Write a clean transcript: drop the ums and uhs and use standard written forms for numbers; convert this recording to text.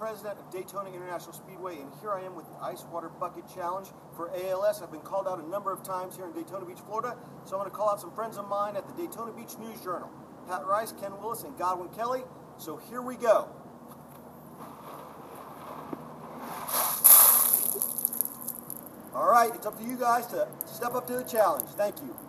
president of Daytona International Speedway, and here I am with the Ice Water Bucket Challenge for ALS. I've been called out a number of times here in Daytona Beach, Florida, so I'm going to call out some friends of mine at the Daytona Beach News Journal, Pat Rice, Ken Willis, and Godwin Kelly. So here we go. All right, it's up to you guys to step up to the challenge. Thank you.